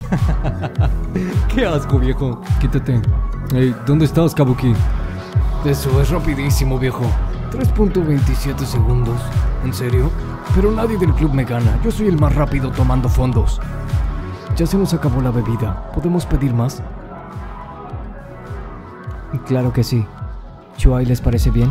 Qué asco, viejo. Quítate. Hey, ¿dónde estás, Kabuki? Eso es rapidísimo, viejo. 3.27 segundos. ¿En serio? Pero nadie del club me gana. Yo soy el más rápido tomando fondos. Ya se nos acabó la bebida. ¿Podemos pedir más? Claro que sí. Chuai, ¿les parece bien?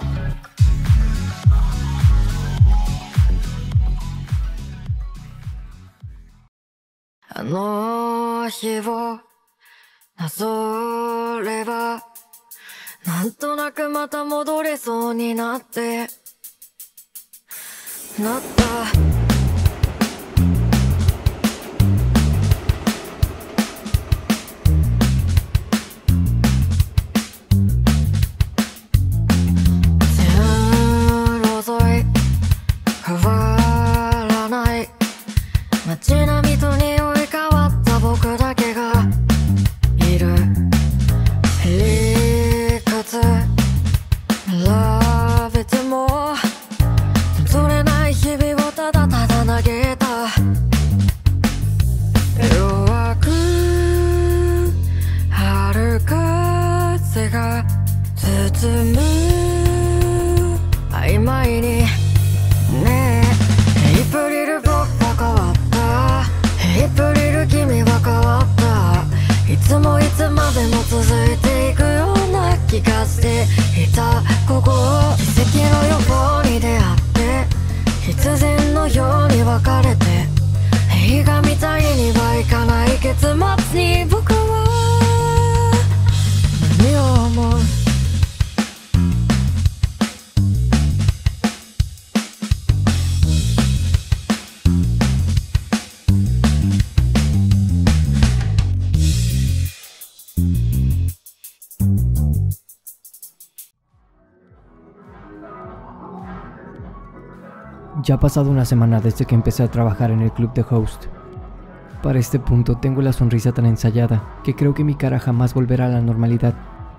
Ya ha pasado una semana desde que empecé a trabajar en el club de host. Para este punto tengo la sonrisa tan ensayada que creo que mi cara jamás volverá a la normalidad.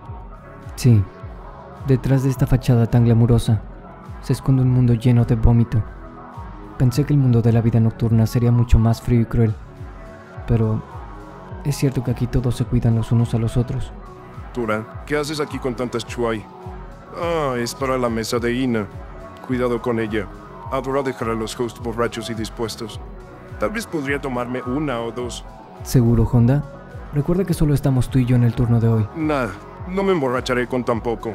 Sí, detrás de esta fachada tan glamurosa se esconde un mundo lleno de vómito. Pensé que el mundo de la vida nocturna sería mucho más frío y cruel, pero es cierto que aquí todos se cuidan los unos a los otros. Tura, ¿qué haces aquí con tantas chuai? Ah, es para la mesa de Ina. Cuidado con ella. Adora dejar a los hosts borrachos y dispuestos. Tal vez podría tomarme una o dos. ¿Seguro, Honda? Recuerda que solo estamos tú y yo en el turno de hoy. Nada, no me emborracharé con tan poco.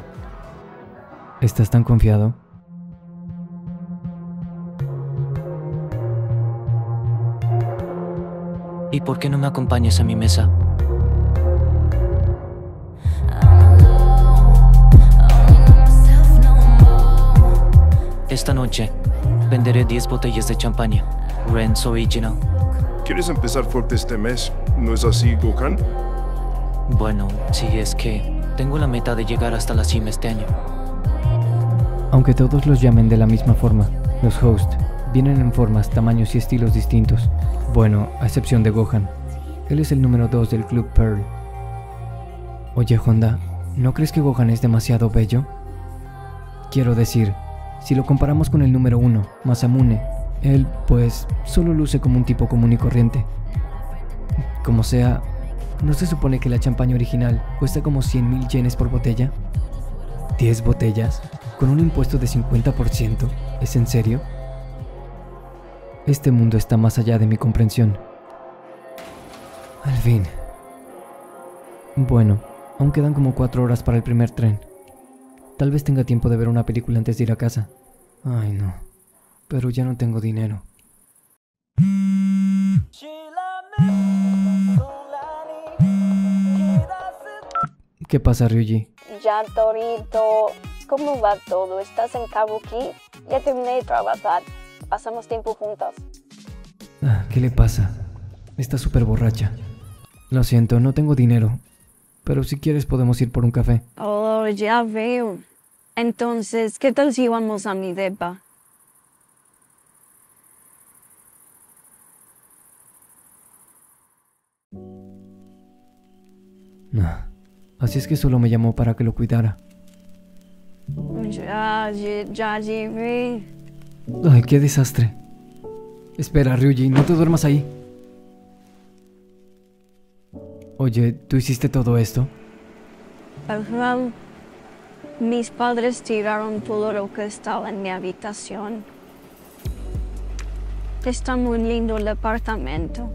¿Estás tan confiado? ¿Y por qué no me acompañas a mi mesa? Esta noche venderé 10 botellas de champaña, Ren's Original. ¿Quieres empezar fuerte este mes? ¿No es así, Gohan? Bueno, sí, es que tengo la meta de llegar hasta la cima este año. Aunque todos los llamen de la misma forma, los hosts vienen en formas, tamaños y estilos distintos. Bueno, a excepción de Gohan. Él es el número 2 del Club Pearl. Oye, Honda, ¿no crees que Gohan es demasiado bello? Quiero decir, si lo comparamos con el número 1, Masamune, él, pues, solo luce como un tipo común y corriente. Como sea, ¿no se supone que la champaña original cuesta como 100.000 yenes por botella? ¿10 botellas? ¿Con un impuesto de 50%? ¿Es en serio? Este mundo está más allá de mi comprensión. Al fin. Bueno, aún quedan como 4 horas para el primer tren. Tal vez tenga tiempo de ver una película antes de ir a casa. Ay, no. Pero ya no tengo dinero. ¿Qué pasa, Ryuji? Ya, Torito. ¿Cómo va todo? ¿Estás en Kabuki? Ya terminé de trabajar. Pasamos tiempo juntos. ¿Qué le pasa? Está súper borracha. Lo siento, no tengo dinero. Pero si quieres podemos ir por un café. Oh, ya veo. Entonces, ¿qué tal si vamos a mi depa? No. Así es que solo me llamó para que lo cuidara. Ya llevé. Ay, qué desastre. Espera, Ryuji, no te duermas ahí. Oye, ¿tú hiciste todo esto? Al final, mis padres tiraron todo lo que estaba en mi habitación. Está muy lindo el apartamento.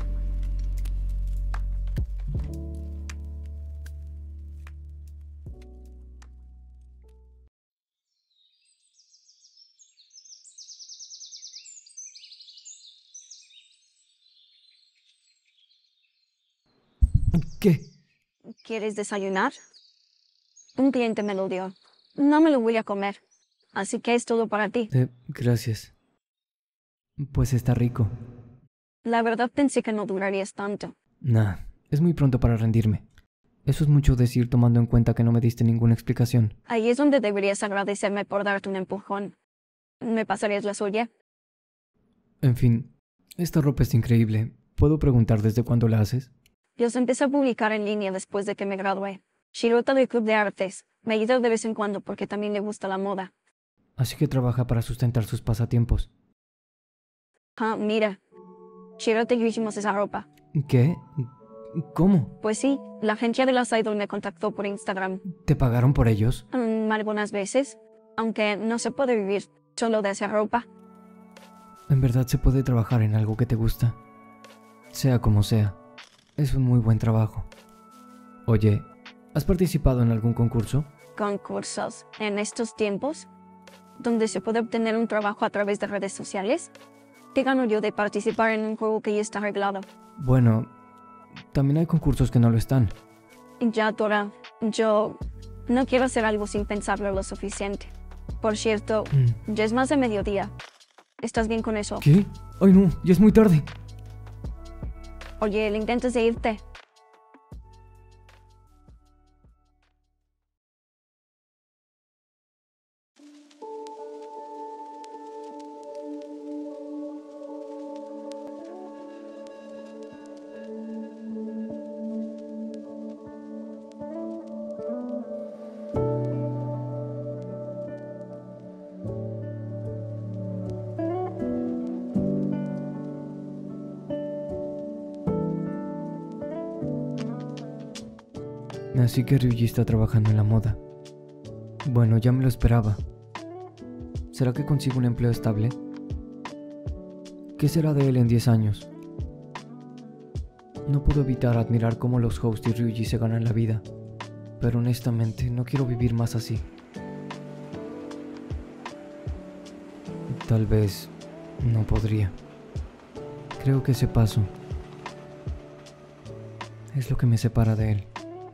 ¿Qué? ¿Quieres desayunar? Un cliente me lo dio. No me lo voy a comer. Así que es todo para ti. Gracias. Pues está rico. La verdad pensé que no durarías tanto. Nah, es muy pronto para rendirme. Eso es mucho decir tomando en cuenta que no me diste ninguna explicación. Ahí es donde deberías agradecerme por darte un empujón. ¿Me pasarías la suya? En fin, esta ropa es increíble. ¿Puedo preguntar desde cuándo la haces? Los empecé a publicar en línea después de que me gradué. Shirota del Club de Artes. Me ayuda de vez en cuando porque también le gusta la moda. Así que trabaja para sustentar sus pasatiempos. Ah, mira. Shirota y yo hicimos esa ropa. ¿Qué? ¿Cómo? Pues sí, la agencia de las Idol me contactó por Instagram. ¿Te pagaron por ellos? Algunas veces. Aunque no se puede vivir solo de hacer ropa. En verdad se puede trabajar en algo que te gusta. Sea como sea. Es un muy buen trabajo. Oye, ¿has participado en algún concurso? Concursos. En estos tiempos, donde se puede obtener un trabajo a través de redes sociales, ¿qué gano yo de participar en un juego que ya está arreglado? Bueno, también hay concursos que no lo están. Ya, Dora, yo no quiero hacer algo sin pensarlo lo suficiente. Por cierto, ya es más de mediodía. ¿Estás bien con eso? ¿Qué? ¡Ay no! ¡Ya es muy tarde! Oye, ¿le intentas de irte? Así que Ryuji está trabajando en la moda. Bueno, ya me lo esperaba. ¿Será que consigo un empleo estable? ¿Qué será de él en 10 años? No puedo evitar admirar cómo los hosts y Ryuji se ganan la vida, pero honestamente no quiero vivir más así. Tal vez no podría. Creo que ese paso es lo que me separa de él.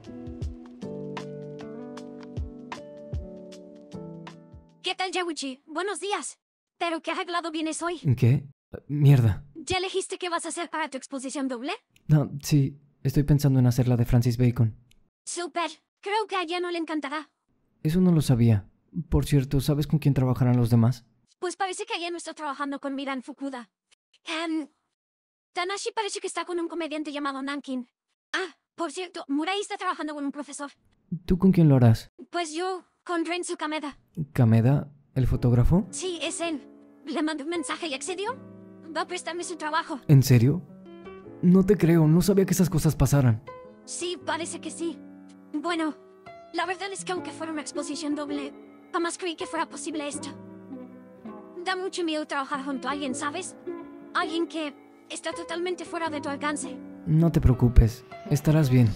¿Qué tal, Yaguchi? Buenos días. ¿Pero qué arreglado vienes hoy? ¿Qué? Mierda. ¿Ya elegiste qué vas a hacer para tu exposición doble? No, sí, estoy pensando en hacer la de Francis Bacon. Súper. Creo que a ella no le encantará. Eso no lo sabía. Por cierto, ¿sabes con quién trabajarán los demás? Pues parece que ella no está trabajando con Miran Fukuda. Tanashi parece que está con un comediante llamado Nankin. Ah, por cierto, Murai está trabajando con un profesor. ¿Tú con quién lo harás? Pues yo, con Rensu Kameda. ¿Kameda? ¿El fotógrafo? Sí, es él. Le mandé un mensaje y accedió. Va a prestarme su trabajo. ¿En serio? No te creo, no sabía que esas cosas pasaran. Sí, parece que sí. Bueno, la verdad es que aunque fuera una exposición doble, jamás creí que fuera posible esto. Da mucho miedo trabajar junto a alguien, ¿sabes? Alguien que está totalmente fuera de tu alcance. No te preocupes, estarás bien.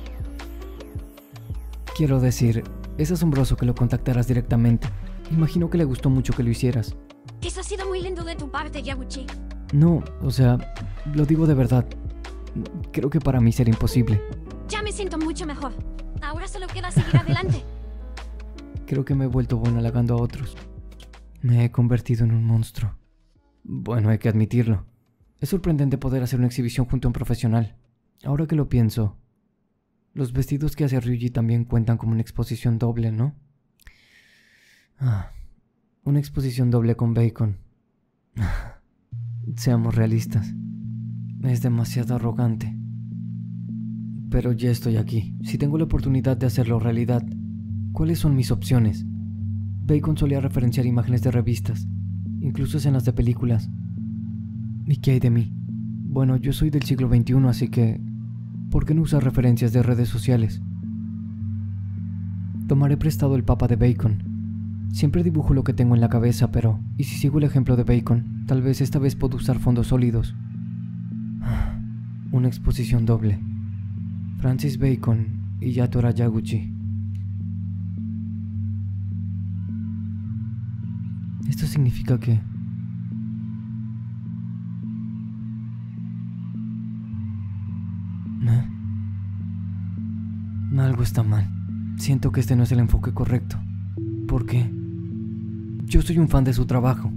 Quiero decir, es asombroso que lo contactaras directamente. Imagino que le gustó mucho que lo hicieras. Eso ha sido muy lindo de tu parte, Yaguchi. No, o sea, lo digo de verdad. Creo que para mí sería imposible. Ya me siento mucho mejor. Ahora solo queda seguir adelante. Creo que me he vuelto bueno halagando a otros. Me he convertido en un monstruo. Bueno, hay que admitirlo. Es sorprendente poder hacer una exhibición junto a un profesional. Ahora que lo pienso, los vestidos que hace Ryuji también cuentan como una exposición doble, ¿no? Una exposición doble con Bacon. Seamos realistas. Es demasiado arrogante. Pero ya estoy aquí. Si tengo la oportunidad de hacerlo realidad, ¿cuáles son mis opciones? Bacon solía referenciar imágenes de revistas, incluso escenas de películas. ¿Y qué hay de mí? Bueno, yo soy del siglo XXI, así que ¿Por qué no usar referencias de redes sociales? Tomaré prestado el papa de Bacon. Siempre dibujo lo que tengo en la cabeza, pero ¿y si sigo el ejemplo de Bacon? Tal vez esta vez puedo usar fondos sólidos. Una exposición doble. Francis Bacon y Yatora Yaguchi. Esto significa que... Algo está mal. Siento que este no es el enfoque correcto. ¿Por qué? Yo soy un fan de su trabajo.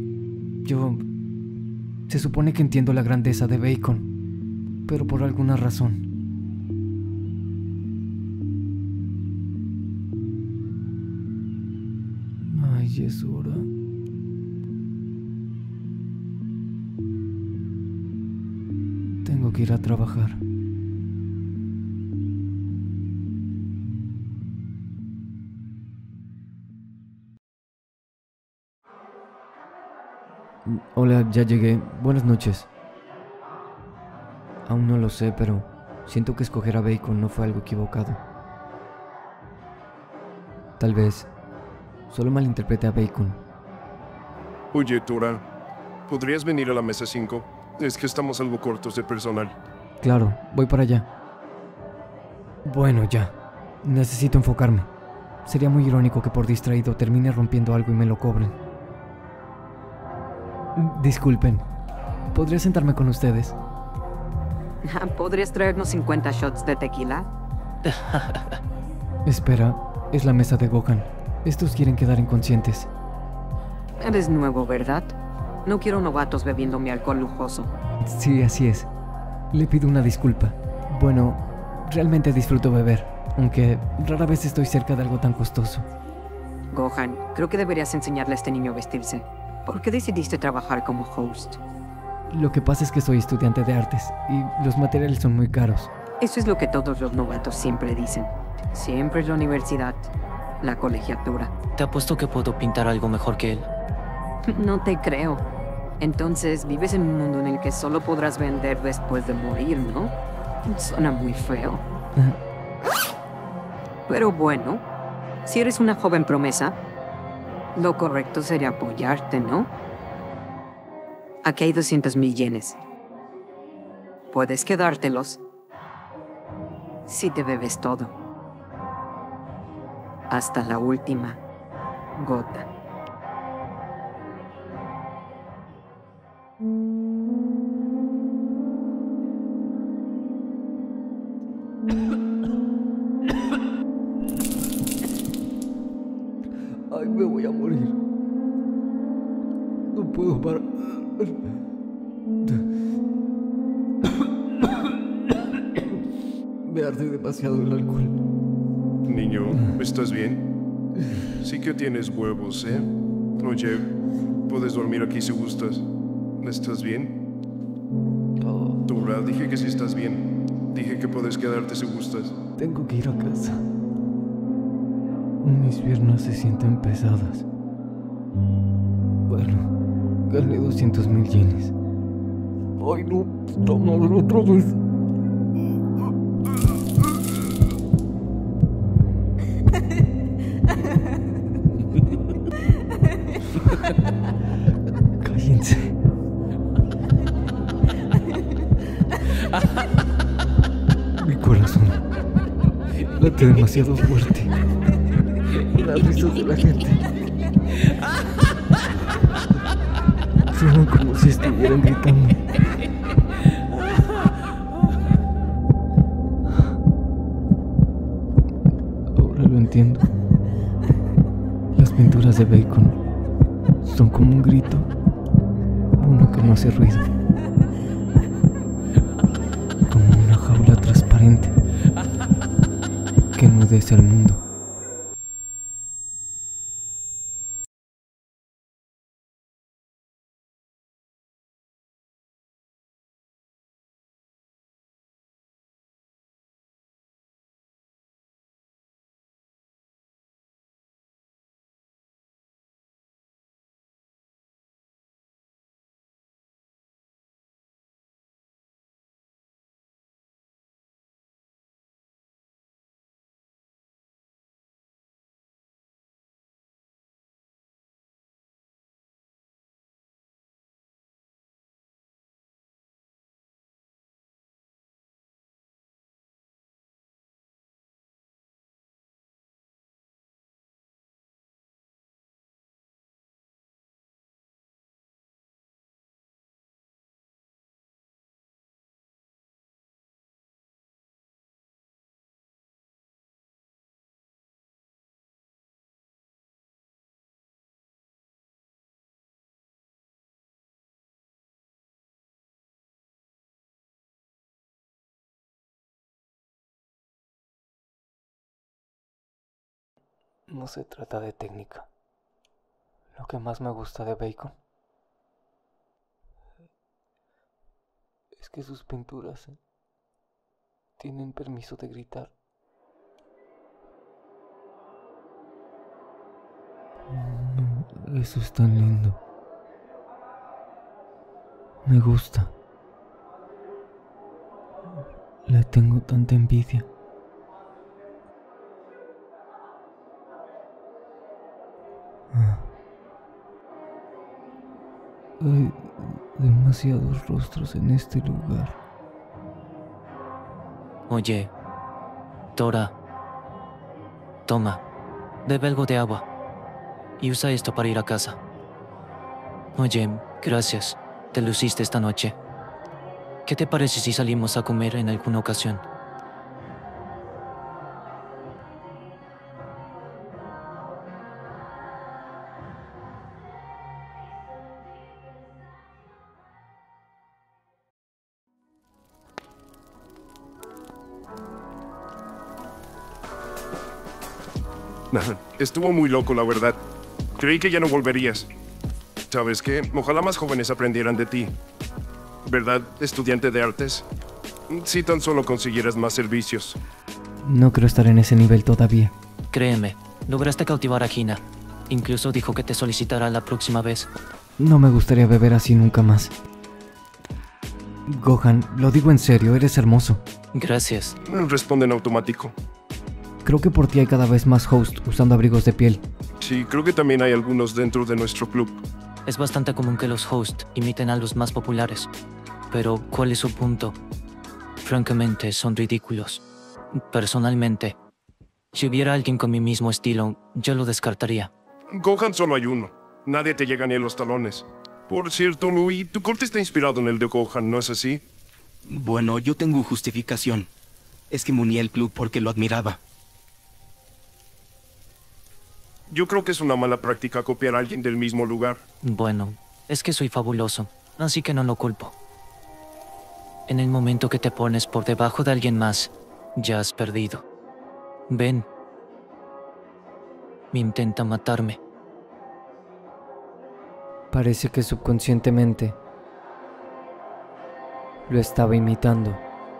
Se supone que entiendo la grandeza de Bacon, pero por alguna razón. Ay, es hora. Tengo que ir a trabajar. Hola, ya llegué. Buenas noches. Aún no lo sé, pero siento que escoger a Bacon no fue algo equivocado. Tal vez solo malinterpreté a Bacon. Oye, Tora, ¿podrías venir a la mesa 5? Es que estamos algo cortos de personal. Claro, voy para allá. Bueno, ya. Necesito enfocarme. Sería muy irónico que por distraído termine rompiendo algo y me lo cobren. Disculpen, ¿podría sentarme con ustedes? ¿Podrías traernos 50 shots de tequila? Espera, es la mesa de Gohan. Estos quieren quedar inconscientes. Eres nuevo, ¿verdad? No quiero novatos bebiendo mi alcohol lujoso. Sí, así es. Le pido una disculpa. Bueno, realmente disfruto beber, aunque rara vez estoy cerca de algo tan costoso. Gohan, creo que deberías enseñarle a este niño a vestirse. ¿Por qué decidiste trabajar como host? Lo que pasa es que soy estudiante de artes y los materiales son muy caros. Eso es lo que todos los novatos siempre dicen. Siempre es la universidad, la colegiatura. Te apuesto que puedo pintar algo mejor que él. No te creo. Entonces, vives en un mundo en el que solo podrás vender después de morir, ¿no? Suena muy feo. Pero bueno, si eres una joven promesa, lo correcto sería apoyarte, ¿no? Aquí hay 200,000 yenes. Puedes quedártelos si te bebes todo. Hasta la última gota. Ay, me voy a morir. No puedo parar. Me arde demasiado el alcohol. Niño, ¿estás bien? Sí que tienes huevos, ¿eh? Oye, puedes dormir aquí si gustas. ¿Estás bien? Tora, dije que sí estás bien. Dije que puedes quedarte si gustas. Tengo que ir a casa. Mis piernas se sienten pesadas. Bueno, gané 200,000 yenes. Ay, no, puta madre, otra vez. Cállense. Mi corazón late demasiado fuerte. Las risas de la gente suenan como si estuvieran gritando. Ahora lo entiendo. Las pinturas de Bacon son como un grito, uno que no hace ruido, como una jaula transparente que enmudece al mundo. No se trata de técnica. Lo que más me gusta de Bacon es que sus pinturas tienen permiso de gritar. Eso es tan lindo. Me gusta. Le tengo tanta envidia. Hay demasiados rostros en este lugar. Oye, Tora, toma, bebe algo de agua y usa esto para ir a casa. Oye, gracias, te luciste esta noche. ¿Qué te parece si salimos a comer en alguna ocasión? Estuvo muy loco, la verdad. Creí que ya no volverías. ¿Sabes qué? Ojalá más jóvenes aprendieran de ti. ¿Verdad, estudiante de artes? Si tan solo consiguieras más servicios. No creo estar en ese nivel todavía. Créeme, lograste cautivar a Hina. Incluso dijo que te solicitará la próxima vez. No me gustaría beber así nunca más. Gohan, lo digo en serio, eres hermoso. Gracias. Responde en automático. Creo que por ti hay cada vez más hosts usando abrigos de piel. Sí, creo que también hay algunos dentro de nuestro club. Es bastante común que los hosts imiten a los más populares. Pero, ¿cuál es su punto? Francamente, son ridículos. Personalmente, si hubiera alguien con mi mismo estilo, yo lo descartaría. Gohan solo hay uno. Nadie te llega ni a los talones. Por cierto, Louis, tu corte está inspirado en el de Gohan, ¿no es así? Bueno, yo tengo justificación. Es que me uní al club porque lo admiraba. Yo creo que es una mala práctica copiar a alguien del mismo lugar. Bueno, es que soy fabuloso, así que no lo culpo. En el momento que te pones por debajo de alguien más, ya has perdido. Ven. Me intenta matarme. Parece que subconscientemente lo estaba imitando.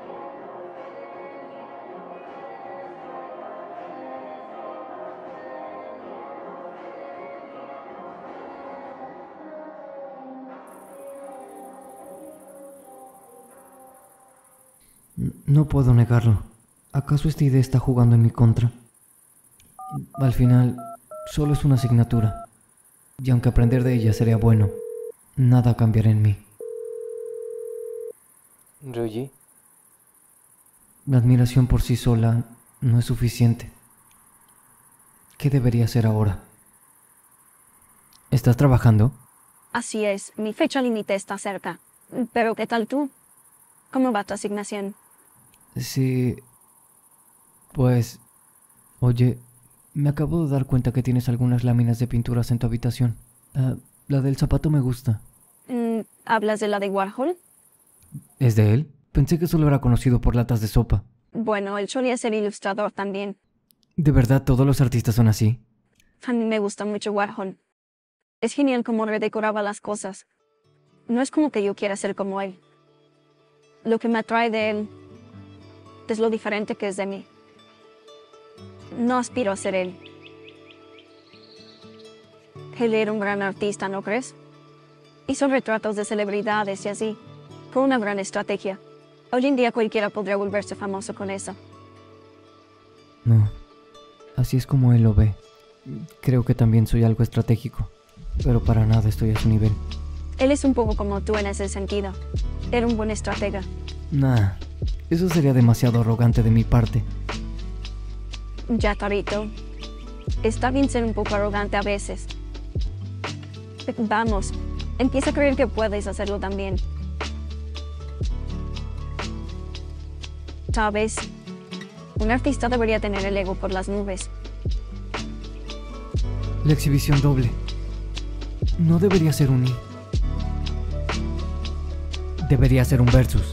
No puedo negarlo. ¿Acaso esta idea está jugando en mi contra? Al final, solo es una asignatura. Y aunque aprender de ella sería bueno, nada cambiará en mí. Ryuji, La admiración por sí sola no es suficiente. ¿Qué debería hacer ahora? ¿Estás trabajando? Así es, mi fecha límite está cerca. Pero ¿qué tal tú? ¿Cómo va tu asignación? Sí. Pues... Oye, me acabo de dar cuenta que tienes algunas láminas de pinturas en tu habitación. La del zapato me gusta. ¿Hablas de la de Warhol? ¿Es de él? Pensé que solo era conocido por latas de sopa. Bueno, él solía ser ilustrador también. ¿De verdad todos los artistas son así? A mí me gusta mucho Warhol. Es genial cómo redecoraba las cosas. No es como que yo quiera ser como él. Lo que me atrae de él es lo diferente que es de mí. No aspiro a ser él. Él era un gran artista, ¿no crees? Hizo retratos de celebridades y así. Fue una gran estrategia. Hoy en día cualquiera podría volverse famoso con eso. No, así es como él lo ve. Creo que también soy algo estratégico, pero para nada estoy a su nivel. Él es un poco como tú en ese sentido. Era un buen estratega. Nah, eso sería demasiado arrogante de mi parte. Ya, Tarito. Está bien ser un poco arrogante a veces. Vamos, empieza a creer que puedes hacerlo también. ¿Sabes? Un artista debería tener el ego por las nubes. La exhibición doble. No debería ser un I. Debería ser un versus.